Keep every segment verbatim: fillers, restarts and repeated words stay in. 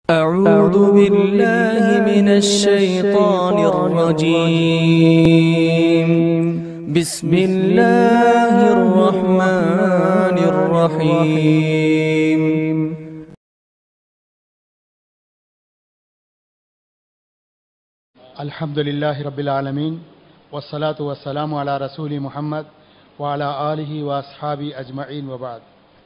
أعوذ بالله من الشيطان الرجيم. بسم الله الرحمن الرحيم. الحمد لله رب العالمين والصلاة والسلام على رسول محمد وعلى آله واصحابہ اجمعین وبعد.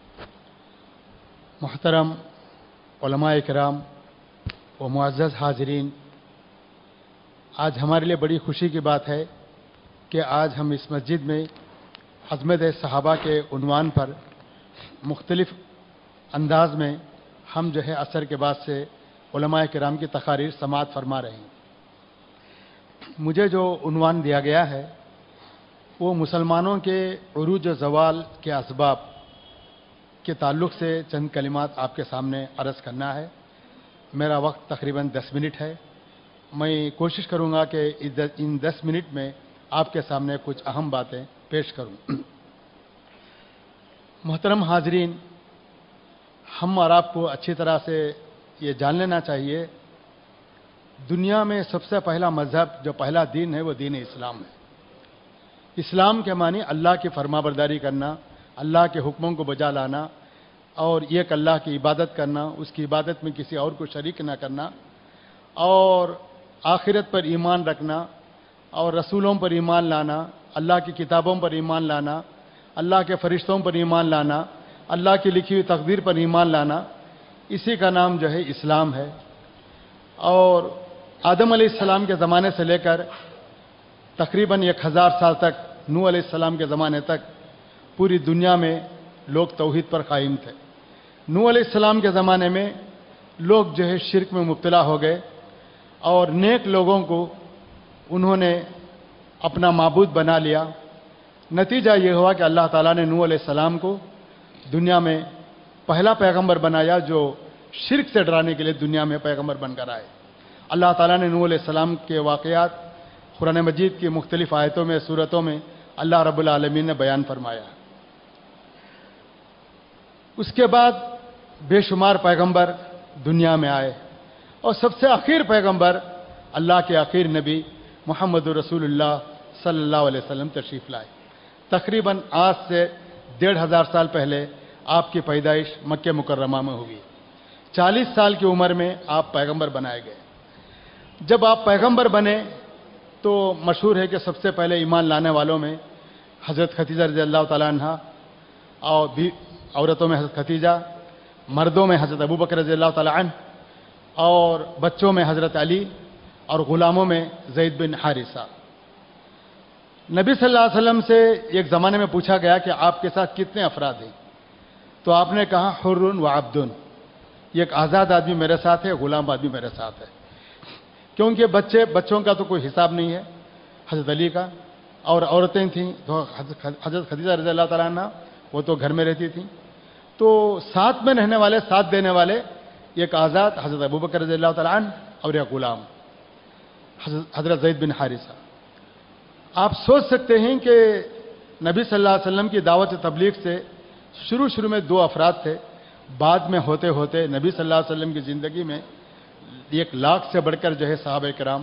محترم علماء کرام و معزز حاضرین، آج ہمارے لیے بڑی خوشی کی بات ہے کہ آج ہم اس مسجد میں عظمت صحابہ کے عنوان پر مختلف انداز میں ہم جو ہے عصر کے بعد سے علماء کرام کی تقاریر سماعت فرما رہے ہیں. مجھے جو عنوان دیا گیا ہے وہ مسلمانوں کے عروج و زوال کے اسباب کے تعلق سے چند کلمات آپ کے سامنے عرض کرنا ہے. میرا وقت تقریباً دس منٹ ہے. میں کوشش کروں گا کہ ان دس منٹ میں آپ کے سامنے کچھ اہم باتیں پیش کروں. محترم حاضرین، ہم اور آپ کو اچھی طرح سے یہ جان لینا چاہیے، دنیا میں سب سے پہلا مذہب جو پہلا دین ہے وہ دین اسلام ہے. اسلام کے معنی اللہ کی فرما برداری کرنا، اللہ کے حکموں کو بجا لانا اور ایک اللہ کی عبادت کرنا، اس کی عبادت میں کسی اور کو شریک نہ کرنا، اور آخرت پر ایمان رکھنا اور رسولوں پر ایمان لانا، اللہ کی کتابوں پر ایمان لانا، اللہ کے فرشتوں پر ایمان لانا، اللہ کی لکھی ہوئی تقدیر پر ایمان لانا، اسی کا نام جو ہے اسلام ہے. اور آدم علیہ السلام کے زمانے سے لے کر تقریباً ایک ہزار سال تک، نوح علیہ السلام کے زمانے تک پوری دنیا میں لوگ توحید پر قائم تھے. نوح علیہ السلام کے زمانے میں لوگ جو ہے شرک میں مبتلا ہو گئے اور نیک لوگوں کو انہوں نے اپنا معبود بنا لیا. نتیجہ یہ ہوا کہ اللہ تعالیٰ نے نوح علیہ السلام کو دنیا میں پہلا پیغمبر بنایا جو شرک سے ڈرانے کے لیے دنیا میں پیغمبر بن کر آئے. اللہ تعالیٰ نے نوح علیہ السلام کے واقعات قرآن مجید کی مختلف آیتوں میں، سورتوں میں اللہ رب العالمین نے بیان فرمایا. اس کے بعد بے شمار پیغمبر دنیا میں آئے اور سب سے آخر پیغمبر اللہ کے آخر نبی محمد رسول اللہ صلی اللہ علیہ وسلم تشریف لائے. تقریباً آج سے ڈیڑھ ہزار سال پہلے آپ کی پیدائش مکہ مکرمہ میں ہوئی. چالیس سال کی عمر میں آپ پیغمبر بنائے گئے. جب آپ پیغمبر بنے تو مشہور ہے کہ سب سے پہلے ایمان لانے والوں میں حضرت خدیجہ رضی اللہ تعالیٰ عنہ، اور بھی عورتوں میں حضرت خدیجہ، مردوں میں حضرت ابوبکر رضی اللہ تعالیٰ عنہ، اور بچوں میں حضرت علی، اور غلاموں میں زید بن حارثہ. نبی صلی اللہ علیہ وسلم سے ایک زمانے میں پوچھا گیا کہ آپ کے ساتھ کتنے افراد ہیں؟ تو آپ نے کہا حر و عبد. ایک آزاد آدمی میرے ساتھ ہے، غلام آدمی میرے ساتھ ہے. کیونکہ بچے بچوں کا تو کوئی حساب نہیں ہے حضرت علی کا، اور عورتیں تھیں تو حضرت خدیجہ رضی اللہ تعالیٰ عنہ وہ تو گھر میں رہتی تھیں. تو ساتھ میں رہنے والے، ساتھ دینے والے ایک آزاد حضرت ابوبکر رضی اللہ تعالیٰ عنہ اور ایک غلام حضرت زید بن حارثہ. آپ سوچ سکتے ہیں کہ نبی صلی اللہ علیہ وسلم کی دعوت تبلیغ سے شروع شروع میں دو افراد تھے، بعد میں ہوتے ہوتے نبی صلی اللہ علیہ وسلم کی زندگی میں ایک لاکھ سے بڑھ کر جو ہے صحابہ کرام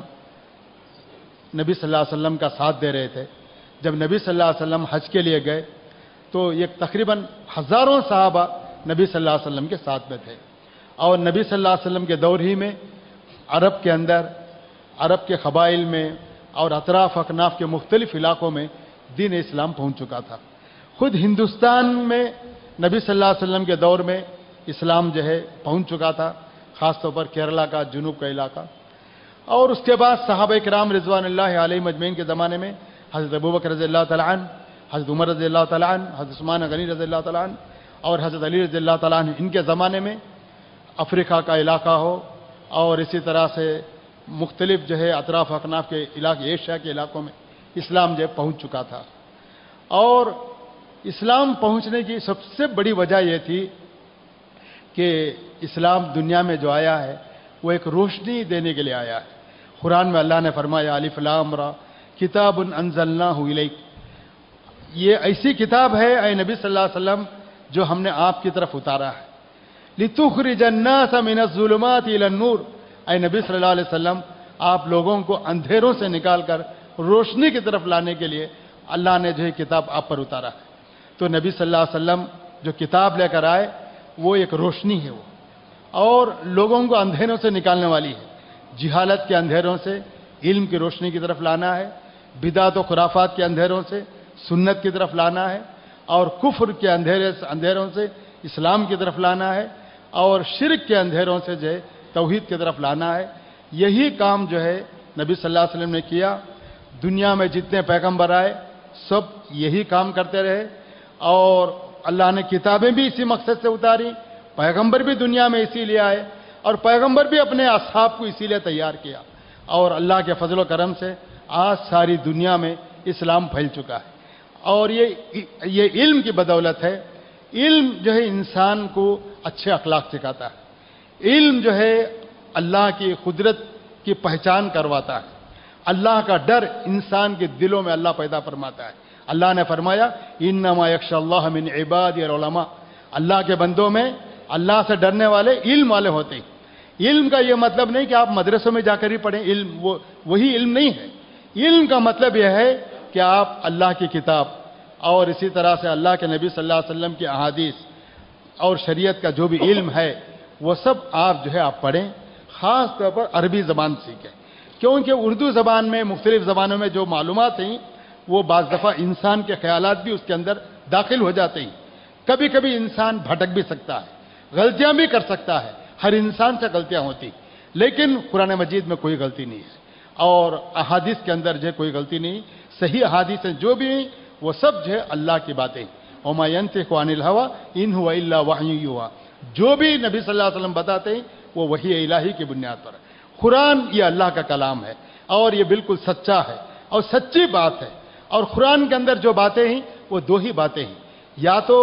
نبی صلی اللہ علیہ وسلم کا ساتھ دے رہے تھے. جب نبی صلی اللہ علیہ وسلم حج کے لیے گئے تو ایک تقریباً ہزاروں صحابہ نبی صلی اللہ علیہ وسلم کے ساتھ میں تھے. اور نبی صلی اللہ علیہ وسلم کے دور ہی میں عرب کے اندر، عرب کے قبائل میں اور اطراف اکناف کے مختلف علاقوں میں دین اسلام پہنچ چکا تھا. خود ہندوستان میں نبی صلی اللہ علیہ وسلم کے دور میں اسلام جو ہے پہنچ چکا تھا، خاص طور پر کیرلا کا جنوب کا علاقہ. اور اس کے بعد صحابہ کرام رضوان اللہ علیہ مجمعین کے زمانے میں حضرت ابوبکر رضی اللہ تعالیٰ عنہ، حضرت عمر رضی اللہ تعالیٰ عنہ، حضرت عثمان غنی رضی اللہ تعالیٰ عنہ اور حضرت علی رضی اللہ تعالیٰ عنہ، ان کے زمانے میں افریقہ کا علاقہ ہو اور اسی طرح سے مختلف جو ہے اطراف اکناف کے علاقے، ایشیا کے علاقوں میں اسلام جو پہنچ چکا تھا. اور اسلام پہنچنے کی سب سے بڑی وجہ یہ تھی کہ اسلام دنیا میں جو آیا ہے وہ ایک روشنی دینے کے لیے آیا ہے. قرآن میں اللہ نے فرمایا الف لام را کتاب انزلناہ الیک، یہ ایسی کتاب ہے اے نبی صلی اللہ علیہ وسلم جو ہم نے آپ کی طرف اتارا ہے. लितुखरिज अन्नास मिनज़्ज़ुलुमाति इलन-नूर, ऐ नबी सल्लल्लाहु अलैहि वसल्लम, आप लोगों को अंधेरों से निकालकर रोशनी की तरफ लाने के लिए अल्लाह ने जो है किताब आप पर उतारा है। तो नबी सल्लल्लाहु अलैहि वसल्लम जो किताब लेकर आए वो एक रोशनी है, वो और लोगों को अंधेरों से निकालने वाली है। जिहालत के अंधेरों से इल्म की रोशनी की तरफ लाना है, बिदात और खुराफात के अंधेरों से सुन्नत की तरफ लाना है, और कुफ्र के अंधेरे अंधेरों से इस्लाम की तरफ लाना है, और शिरक के अंधेरों से जो है तौहीद की तरफ लाना है। यही काम जो है नबी सल्लल्लाहु अलैहि वसल्लम ने किया। दुनिया में जितने पैगंबर आए सब यही काम करते रहे, और अल्लाह ने किताबें भी इसी मकसद से उतारी, पैगंबर भी दुनिया में इसीलिए आए, और पैगंबर भी अपने असहाब को इसीलिए तैयार किया। और अल्लाह के फजल व करम से आज सारी दुनिया में इस्लाम फैल चुका है। और ये ये इल्म की बदौलत है। इल्म जो है इंसान को अच्छे अखलाक सिखाता है। इल्म जो है अल्लाह की कुदरत की पहचान करवाता है। अल्लाह का डर इंसान के दिलों में अल्लाह पैदा फरमाता है। अल्लाह ने फरमाया इन्नमा यख्शल्लाह मिन इबादिल उलमा, अल्लाह के बंदों में अल्लाह से डरने वाले इल्म वाले होते हैं। इल्म का यह मतलब नहीं कि आप मदरसों में जाकर ही पढ़ें, इल्म वो वही इल्म नहीं है। इल्म का मतलब यह है कि आप अल्लाह की किताब और इसी तरह से अल्लाह के नबी सल्लल्लाहु अलैहि वसल्लम की अहादीस और शरीयत का जो भी इल्म है वो सब आप जो है आप पढ़ें। ख़ास तौर पर अरबी ज़बान सीखें, क्योंकि उर्दू ज़बान में मुख्तलिफ़ ज़बानों में जो मालूमात हैं वो बाज़ दफ़ा इंसान के ख़यालात भी उसके अंदर दाखिल हो जाते हैं। कभी कभी इंसान भटक भी सकता है, गलतियां भी कर सकता है, हर इंसान से गलतियां होती, लेकिन कुरान मजीद में कोई गलती नहीं है और अहादीस के अंदर जो कोई गलती नहीं। सही अहादीस जो भी हैं वो सब जो है अल्लाह की बातें, वमा यंतिकु अनिल हवा इन हुवा इल्ला वह्यु युहा, जो भी नबी सल्लल्लाहु अलैहि वसल्लम बताते हैं वो वही इलाही की बुनियाद पर है। कुरान ये अल्लाह का कलाम है और ये बिल्कुल सच्चा है और सच्ची बात है। और कुरान के अंदर जो बातें हैं वो दो ही बातें हैं, या तो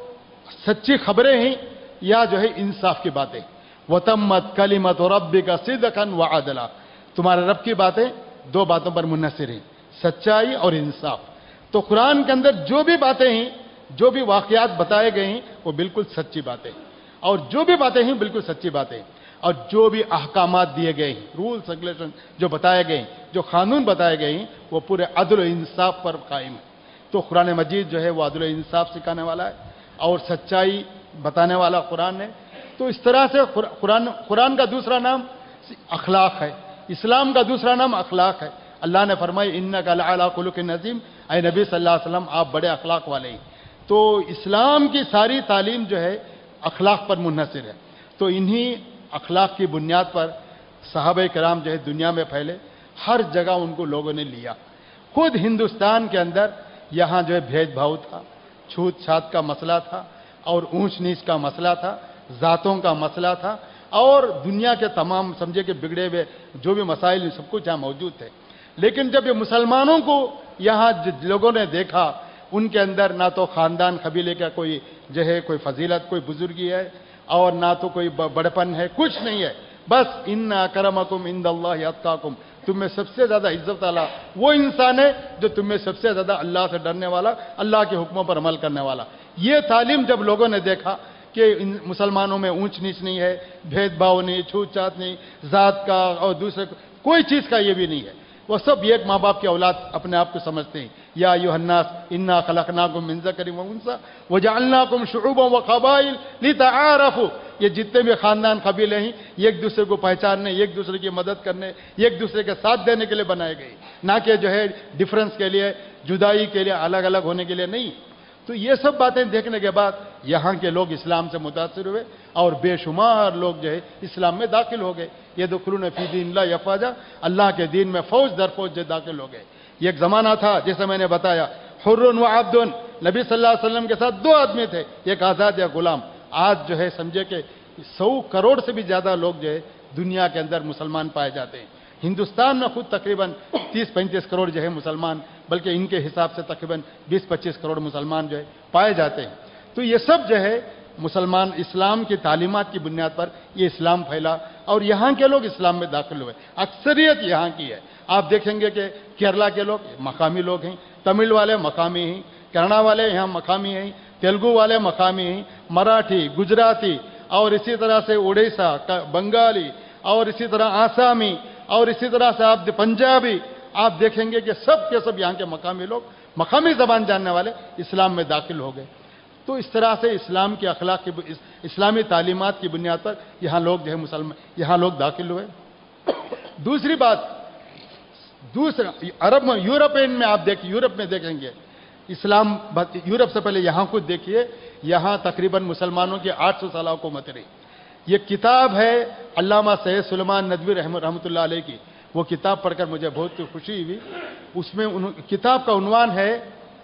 सच्ची खबरें हैं या जो है इंसाफ की बातें। वतम्मत कलिमत रब्बिका सिद्क़न व अदला, तुम्हारे रब की बातें दो बातों पर मुन्हसर हैं, सच्चाई और इंसाफ। तो कुरान के अंदर जो भी बातें हैं, जो भी वाक़यात बताए गए हैं वो बिल्कुल सच्ची बातें हैं, और जो भी बातें हैं बिल्कुल सच्ची बातें हैं। और जो भी अहकामात दिए गए हैं, रूल्स रेगुलेशन जो बताए गए हैं, जो कानून बताए गए हैं, वो पूरे अदल व इंसाफ पर कायम है। तो कुरान मजीद जो है वो अदल व इंसाफ सिखाने वाला है और सच्चाई बताने वाला कुरान है। तो इस तरह से कुरान कुरान का दूसरा नाम अखलाक है, इस्लाम का दूसरा नाम अखलाक है। अल्लाह ने फरमाया इन्नका लअला खुलुक़िन अज़ीम, ऐ नबी सल्लल्लाहु अलैहि वसल्लम आप बड़े अखलाक वाले हैं। तो इस्लाम की सारी तालीम जो है अखलाक पर मुन्हसर है। तो इन्हीं अखलाक की बुनियाद पर सहाबा कराम जो है दुनिया में फैले, हर जगह उनको लोगों ने लिया। खुद हिंदुस्तान के अंदर यहाँ जो है भेदभाव था, छूत छात का मसला था और ऊंच नीच का मसला था, जातों का मसला था, और दुनिया के तमाम समझे कि बिगड़े हुए जो भी मसाइल सब कुछ यहाँ मौजूद थे। लेकिन जब ये मुसलमानों को यहाँ लोगों ने देखा, उनके अंदर ना तो ख़ानदान कबीले का कोई जो है कोई फजीलत, कोई बुजुर्गी है, और ना तो कोई बड़पन है, कुछ नहीं है। बस इन्ना अकरमकुम इंदल्लाहि अत्काकुम, तुम में सबसे ज्यादा इज्जत वाला वो इंसान है जो तुम में सबसे ज्यादा अल्लाह से डरने वाला, अल्लाह के हुक्मों पर अमल करने वाला। ये तालीम जब लोगों ने देखा कि इन मुसलमानों में ऊंच नीच नहीं है, भेदभाव नहीं, छूत छात नहीं, जात का और दूसरे कोई चीज का ये भी नहीं है, वो सब एक माँ बाप की औलाद अपने आप को समझते हैं। या अय्युहन्नास इन्ना खलकनाकुम मिन ज़करिन व उन्सा व जअलनाकुम शुऊबन व क़बाइल लितआरफू, ये जितने भी खानदान कबीले हैं एक दूसरे को पहचानने, एक दूसरे की मदद करने, एक दूसरे के साथ देने के लिए बनाए गए, ना कि जो है डिफरेंस के लिए, जुदाई के लिए, अलग अलग होने के लिए नहीं। तो ये सब बातें देखने के बाद यहाँ के लोग इस्लाम से मुतासिर हुए और बेशुमार लोग जो है इस्लाम में दाखिल हो गए। ये दुखुलून फी दीनिल्लाहि अफ़वाजा, अल्लाह के दीन में फौज दर फौज जो दाखिल हो गए। एक जमाना था जैसे मैंने बताया, हुर्रुन व अब्दुन, नबी सल्लल्लाहु अलैहि वसल्लम के साथ दो आदमी थे, एक आज़ाद या गुलाम। आज जो है समझे कि सौ करोड़ से भी ज्यादा लोग जो है दुनिया के अंदर मुसलमान पाए जाते हैं। हिंदुस्तान में खुद तकरीबन तीस पैंतीस करोड़ जो है मुसलमान, बल्कि इनके हिसाब से तकरीबन बीस पच्चीस करोड़ मुसलमान जो है पाए जाते हैं। तो ये सब जो है मुसलमान इस्लाम की तालीमात की बुनियाद पर ये इस्लाम फैला और यहाँ के लोग इस्लाम में दाखिल हुए। अक्सरियत यहाँ की है। आप देखेंगे कि केरला के लोग मकामी लोग हैं, तमिल वाले मकामी हैं, कन्नड़ा वाले यहाँ मकामी हैं, तेलुगु वाले मकामी हैं, मराठी, गुजराती اور اسی طرح سے اڑیسہ بنگالی اور اسی طرح آسامی اور اسی طرح سے آپ پنجابی، آپ دیکھیں گے کہ سب کے سب یہاں کے مقامی لوگ، مقامی زبان جاننے والے اسلام میں داخل ہو گئے۔ تو اس طرح سے اسلام کی اخلاق کی اسلامی تعلیمات کی بنیاد پر یہاں لوگ جو ہے مسلمان یہاں لوگ داخل ہوئے۔ دوسری بات، دوسرا عرب میں یورپین میں آپ دیکھیں یورپ میں دیکھیں گے اسلام، یورپ سے پہلے یہاں خود دیکھیے، یہاں تقریباً مسلمانوں کی آٹھ سو سالہ حکومت رہی۔ یہ کتاب ہے علامہ سید سلیمان ندوی رحمۃ اللہ علیہ کی، وہ کتاب پڑھ کر مجھے بہت خوشی ہوئی۔ اس میں کتاب کا عنوان ہے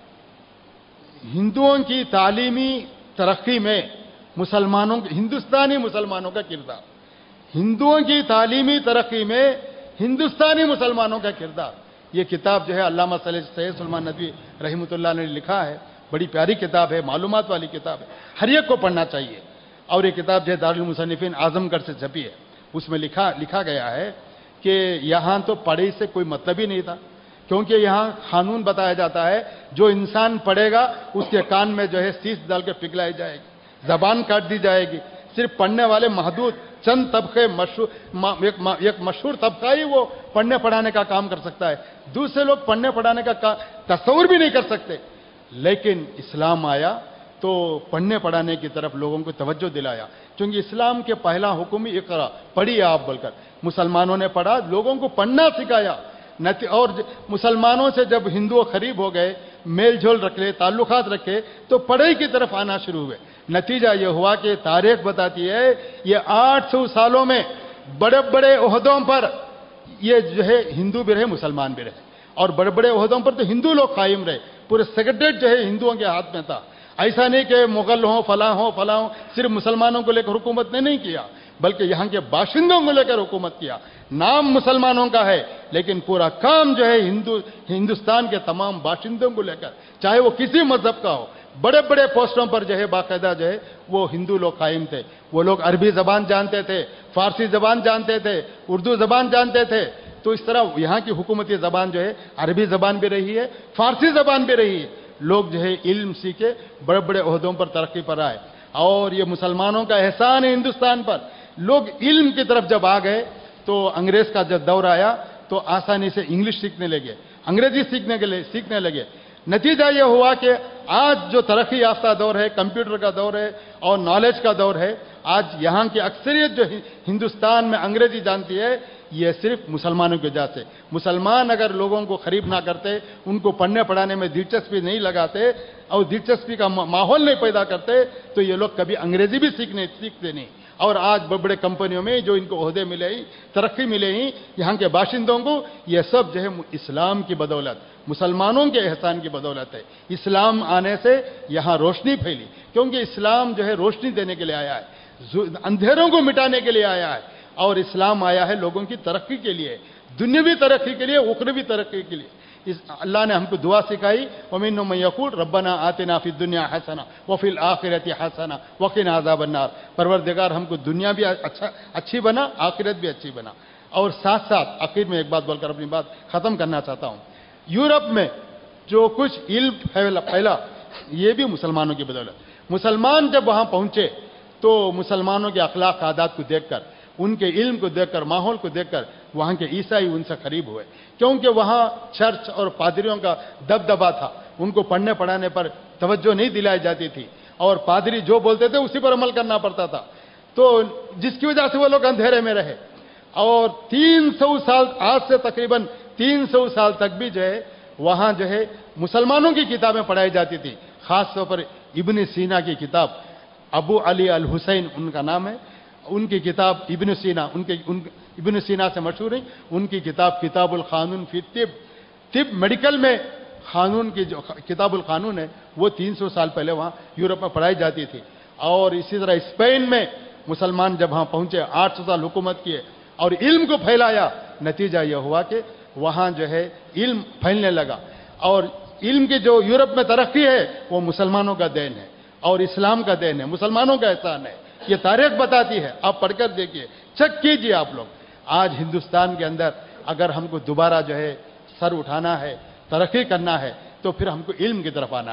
ہندوؤں کی تعلیمی ترقی میں مسلمانوں ہندوستانی مسلمانوں کا کردار، ہندوؤں کی تعلیمی ترقی میں ہندوستانی مسلمانوں کا کردار۔ یہ کتاب جو ہے علامہ سید سلیمان ندوی رحمۃ اللہ نے لکھا ہے، بڑی پیاری کتاب ہے، معلومات والی کتاب ہے، ہر ایک کو پڑھنا چاہیے۔ اور یہ کتاب جو ہے دارالمصنفین اعظم گڑھ سے چھپی ہے، اس میں لکھا لکھا گیا ہے کہ یہاں تو پڑھائی سے کوئی مطلب ہی نہیں تھا، کیونکہ یہاں قانون بتایا جاتا ہے جو انسان پڑھے گا اس کے کان میں جو ہے سیس ڈال کے پگھلائی جائے گی، زبان کاٹ دی جائے گی۔ صرف پڑھنے والے محدود چند طبقے، مشہور ایک مشہور طبقہ ہی وہ پڑھنے پڑھانے کا کام کر سکتا ہے، دوسرے لوگ پڑھنے پڑھانے کا تصور بھی نہیں کر سکتے۔ لیکن اسلام آیا تو پڑھنے پڑھانے کی طرف لوگوں کو توجہ دلایا، کیونکہ اسلام کے پہلا حکم ہی اقرا، پڑھیے آپ بول کر مسلمانوں نے پڑھا، لوگوں کو پڑھنا سکھایا۔ اور مسلمانوں سے جب ہندو قریب ہو گئے، میل جول رکھے، تعلقات رکھے، تو پڑھائی کی طرف آنا شروع ہوئے۔ نتیجہ یہ ہوا کہ تاریخ بتاتی ہے یہ آٹھ سو سالوں میں بڑے بڑے عہدوں پر یہ جو ہے ہندو بھی رہے، مسلمان بھی رہے، اور بڑے بڑے عہدوں پر تو ہندو لوگ قائم رہے، پورے سیکرٹریٹ جو ہے ہندوؤں کے ہاتھ میں تھا۔ ایسا نہیں کہ مغل ہوں، فلاں ہوں فلاں ہوں، صرف مسلمانوں کو لے کر حکومت نے نہیں کیا، بلکہ یہاں کے باشندوں کو لے کر حکومت کیا۔ نام مسلمانوں کا ہے لیکن پورا کام جو ہے ہندو ہندوستان کے تمام باشندوں کو لے کر، چاہے وہ کسی مذہب کا ہو، بڑے بڑے پوسٹوں پر جو ہے باقاعدہ جو ہے وہ ہندو لوگ قائم تھے۔ وہ لوگ عربی زبان جانتے تھے، فارسی زبان جانتے تھے، اردو زبان جانتے تھے۔ تو اس طرح یہاں کی حکومتی زبان جو ہے عربی زبان بھی رہی ہے، فارسی زبان بھی رہی ہے۔ لوگ جو ہے علم سیکھے، بڑے بڑے عہدوں پر ترقی پر آئے، اور یہ مسلمانوں کا احسان ہے ہندوستان پر۔ لوگ علم کی طرف جب آ گئے تو انگریز کا جب دور آیا تو آسانی سے انگلش سیکھنے لگے، انگریزی سیکھنے کے لیے سیکھنے لگے۔ نتیجہ یہ ہوا کہ آج جو ترقی یافتہ دور ہے، کمپیوٹر کا دور ہے اور نالج کا دور ہے، آج یہاں کی اکثریت جو ہندوستان میں انگریزی جانتی ہے، یہ صرف مسلمانوں کی وجہ سے۔ مسلمان اگر لوگوں کو قریب نہ کرتے، ان کو پڑھنے پڑھانے میں دلچسپی نہیں لگاتے اور دلچسپی کا ماحول نہیں پیدا کرتے، تو یہ لوگ کبھی انگریزی بھی سیکھنے سیکھتے نہیں۔ اور آج بڑے بڑے کمپنیوں میں جو ان کو عہدے ملے ہی، ترقی ملے ہی یہاں کے باشندوں کو، یہ سب جو ہے اسلام کی بدولت، مسلمانوں کے احسان کی بدولت ہے۔ اسلام آنے سے یہاں روشنی پھیلی، کیونکہ اسلام جو ہے روشنی دینے کے لیے آیا ہے، اندھیروں کو مٹانے کے لیے آیا ہے، اور اسلام آیا ہے لوگوں کی ترقی کے لیے، دنیاوی ترقی کے لیے، اخروی ترقی کے لیے۔ اس اللہ نے ہم کو دعا سکھائی، وَمِنْهُم مَّن يَقُولُ رَبَّنَا آتِنَا فِي الدُّنْيَا حَسَنَةً وَفِي الْآخِرَةِ حَسَنَةً وَقِنَا عَذَابَ النَّارِ۔ پروردگار ہم کو دنیا بھی اچھا اچھی بنا، آخرت بھی اچھی بنا۔ اور ساتھ ساتھ آخر میں ایک بات بول کر اپنی بات ختم کرنا چاہتا ہوں۔ یورپ میں جو کچھ علم پھیلا، یہ بھی مسلمانوں کی بدولت۔ مسلمان جب وہاں پہنچے تو مسلمانوں کے اخلاق عادات کو دیکھ کر، ان کے علم کو دیکھ کر، ماحول کو دیکھ کر وہاں کے عیسائی ان سے قریب ہوئے، کیونکہ وہاں چرچ اور پادریوں کا دبدبا تھا، ان کو پڑھنے پڑھانے پر توجہ نہیں دلائی جاتی تھی، اور پادری جو بولتے تھے اسی پر عمل کرنا پڑتا تھا، تو جس کی وجہ سے وہ لوگ اندھیرے میں رہے۔ اور تین سو سال، آج سے تقریباً تین سو سال تک بھی جو ہے وہاں جو ہے مسلمانوں کی کتابیں پڑھائی جاتی تھی، خاص طور پر ابن سینا کی کتاب، ابو علی الحسین ان کا نام ہے، ان کی کتاب ابن سینا، ان کے ان ابن سینا سے مشہور ہیں، ان کی کتاب کتاب القانون فی طب، طب میڈیکل میں قانون کی جو کتاب القانون ہے وہ تین سو سال پہلے وہاں یورپ میں پڑھائی جاتی تھی۔ اور اسی طرح اسپین میں مسلمان جب وہاں پہنچے، آٹھ سو سال حکومت کیے اور علم کو پھیلایا، نتیجہ یہ ہوا کہ وہاں جو ہے علم پھیلنے لگا، اور علم کی جو یورپ میں ترقی ہے وہ مسلمانوں کا دین ہے اور اسلام کا دین ہے، مسلمانوں کا احسان ہے۔ یہ تاریخ بتاتی ہے، آپ پڑھ کر دیکھیے، چیک کیجئے آپ لوگ۔ آج ہندوستان کے اندر اگر ہم کو دوبارہ جو ہے سر اٹھانا ہے، ترقی کرنا ہے، تو پھر ہم کو علم کی طرف آنا ہے۔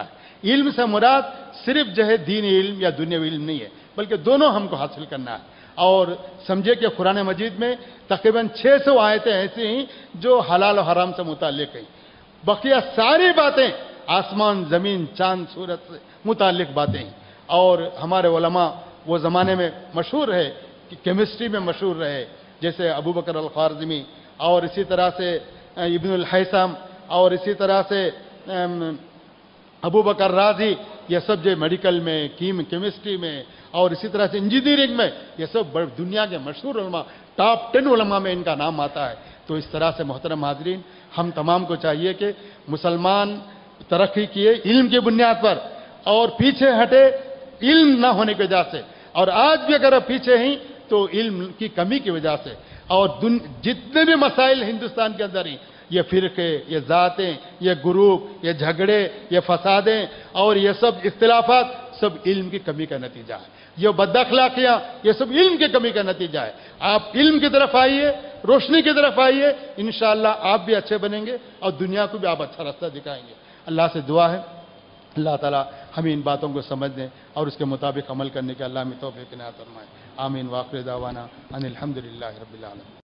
علم سے مراد صرف جو ہے دینی علم یا دنیاوی علم نہیں ہے، بلکہ دونوں ہم کو حاصل کرنا ہے۔ اور سمجھے کہ قرآن مجید میں تقریباً چھ سو آیتیں ایسی ہیں جو حلال و حرام سے متعلق ہیں، بقیہ ساری باتیں آسمان زمین چاند سورج سے متعلق باتیں ہیں۔ اور ہمارے علماء وہ زمانے میں مشہور ہے کہ کیمسٹری میں مشہور رہے، جیسے ابو بکر الخوارزمی اور اسی طرح سے ابن الحیثم اور اسی طرح سے ابو بکر رازی، یہ سب جو میڈیکل میں کیم کیمسٹری میں اور اسی طرح سے انجینئرنگ میں یہ سب دنیا کے مشہور علماء، ٹاپ ٹین علماء میں ان کا نام آتا ہے۔ تو اس طرح سے محترم حاضرین، ہم تمام کو چاہیے کہ مسلمان ترقی کیے علم کی بنیاد پر اور پیچھے ہٹے علم نہ ہونے کی وجہ سے، اور آج بھی اگر پیچھے ہیں تو علم کی کمی کی وجہ سے۔ اور جتنے بھی مسائل ہندوستان کے اندر ہیں، یہ فرقے، یہ ذاتیں، یہ گروپ، یہ جھگڑے، یہ فسادیں اور یہ سب اختلافات سب علم کی کمی کا نتیجہ ہے۔ یہ بد اخلاقیاں یہ سب علم کی کمی کا نتیجہ ہے۔ آپ علم کی طرف آئیے، روشنی کی طرف آئیے، انشاءاللہ آپ بھی اچھے بنیں گے اور دنیا کو بھی آپ اچھا راستہ دکھائیں گے۔ اللہ سے دعا ہے اللہ تعالی ہمیں ان باتوں کو سمجھنے اور اس کے مطابق عمل کرنے کے اللہ ہمیں توفیق عنایت فرمائے۔ آمین۔ واخر دعوانا ان الحمدللہ رب العالمین۔